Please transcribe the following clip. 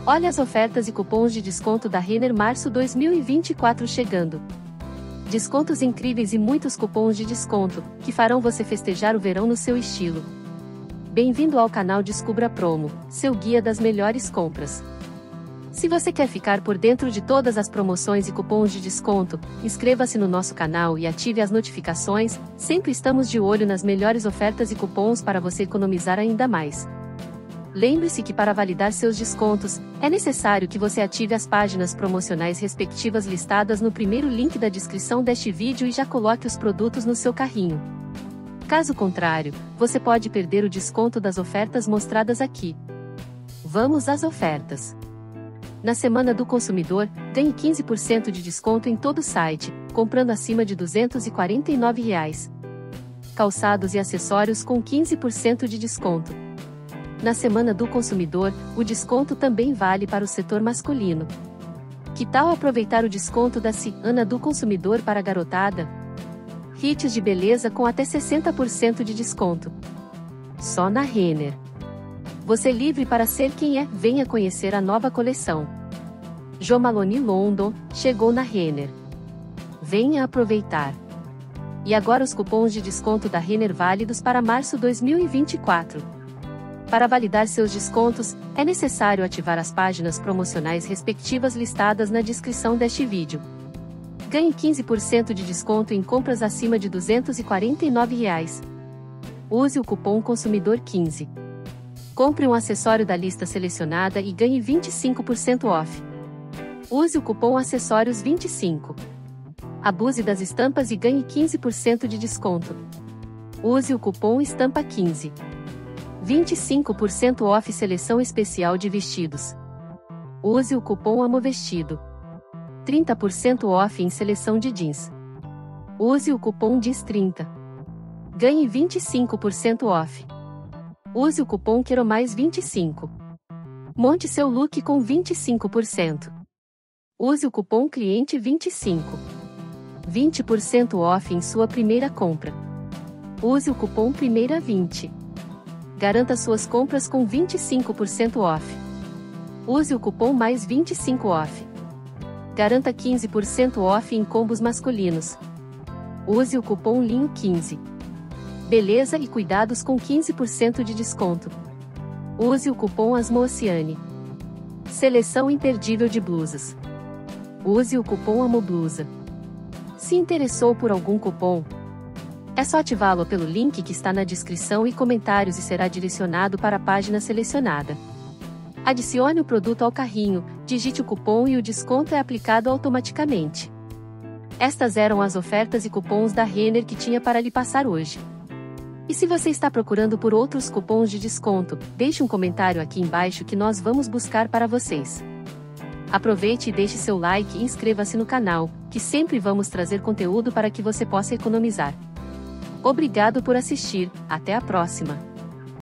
Olha as ofertas e cupons de desconto da Renner Março 2024 chegando. Descontos incríveis e muitos cupons de desconto, que farão você festejar o verão no seu estilo. Bem-vindo ao canal Descubra Promo, seu guia das melhores compras. Se você quer ficar por dentro de todas as promoções e cupons de desconto, inscreva-se no nosso canal e ative as notificações, sempre estamos de olho nas melhores ofertas e cupons para você economizar ainda mais. Lembre-se que para validar seus descontos, é necessário que você ative as páginas promocionais respectivas listadas no primeiro link da descrição deste vídeo e já coloque os produtos no seu carrinho. Caso contrário, você pode perder o desconto das ofertas mostradas aqui. Vamos às ofertas. Na Semana do Consumidor, ganhe 15% de desconto em todo o site, comprando acima de R$ 249. Calçados e acessórios com 15% de desconto. Na Semana do Consumidor, o desconto também vale para o setor masculino. Que tal aproveitar o desconto da Semana do Consumidor para a garotada? Kits de beleza com até 60% de desconto. Só na Renner. Você livre para ser quem é, venha conhecer a nova coleção. Jo Malone London, chegou na Renner. Venha aproveitar. E agora os cupons de desconto da Renner válidos para março 2024. Para validar seus descontos, é necessário ativar as páginas promocionais respectivas listadas na descrição deste vídeo. Ganhe 15% de desconto em compras acima de R$ 249. Use o cupom Consumidor15. Compre um acessório da lista selecionada e ganhe 25% off. Use o cupom Acessórios25. Abuse das estampas e ganhe 15% de desconto. Use o cupom Estampa15. 25% off seleção especial de vestidos. Use o cupom AMOVESTIDO. 30% off em seleção de jeans. Use o cupom DIS30. Ganhe 25% off. Use o cupom QUEROMAIS25. Monte seu look com 25%. Use o cupom CLIENTE25. 20% off em sua primeira compra. Use o cupom PRIMEIRA20. Garanta suas compras com 25% off. Use o cupom MAIS25 off. Garanta 15% off em combos masculinos. Use o cupom LINHO15. Beleza e cuidados com 15% de desconto. Use o cupom ASMOOCEANE. Seleção imperdível de blusas. Use o cupom AMOBLUSA. Se interessou por algum cupom, é só ativá-lo pelo link que está na descrição e comentários e será direcionado para a página selecionada. Adicione o produto ao carrinho, digite o cupom e o desconto é aplicado automaticamente. Estas eram as ofertas e cupons da Renner que tinha para lhe passar hoje. E se você está procurando por outros cupons de desconto, deixe um comentário aqui embaixo que nós vamos buscar para vocês. Aproveite e deixe seu like e inscreva-se no canal, que sempre vamos trazer conteúdo para que você possa economizar. Obrigado por assistir, até a próxima!